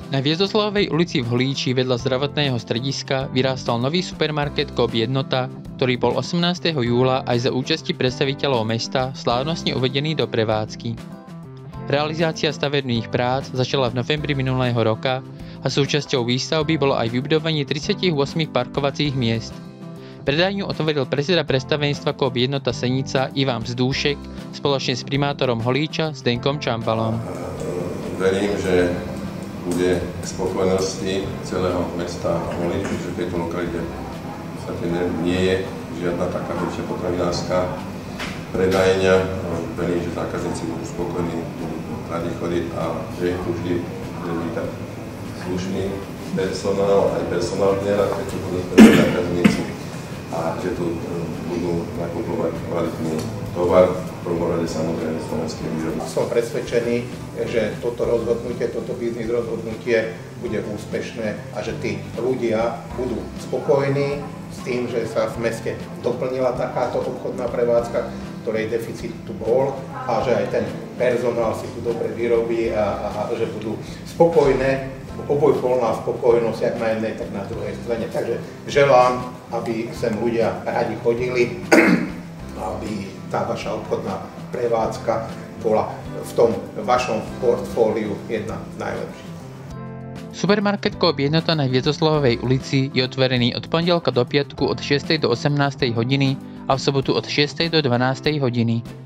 Na Viezdoslavovej ulici v Holíči vedľa zdravotného strediska vyrástol nový supermarket Coop Jednota, ktorý bol 18. júla aj za účasti predstaviteľov mesta slávnostne uvedený do prevádzky. Realizácia stavebných prác začala v novembri minulého roka a súčasťou výstavby bolo aj vybudovanie 38 parkovacích miest. Predajňu otvoril predseda predstavenstva Coop Jednota Senica Ivan Vzdúšek spoločne s primátorom Holíča Zdenkom Čambalom. Verím, že bude k spokojnosti celého mesta Holíč, že v tejto lokalite v podstate nie je žiadna taká väčšia potravinárska predajňa. Verím, že zákazníci budú spokojní, budú radi chodiť a že je tu vždy tak slušný personál, aj personál dnera, keď tu budú zákazníci a že tu budú nakupovať kvalitný tovar. V prvom rade samozrejme slovenské výroby. Som presvedčený, že toto rozhodnutie, toto biznis rozhodnutie bude úspešné a že tí ľudia budú spokojní s tým, že sa v meste doplnila takáto obchodná prevádzka, ktorej deficit tu bol a že aj ten personál si tu dobre vyrobí a že budú spokojné, obojpolná spokojnosť jak na jednej, tak na druhej strane. Takže želám, aby sem ľudia radi chodili, aby tá vaša obchodná prevádzka bola v tom vašom portfóliu jedna najlepších. Supermarket Coop Jednota na Viezdoslavovej ulici je otvorený od pondelka do piatku od 6. do 18. hodiny a v sobotu od 6. do 12. hodiny.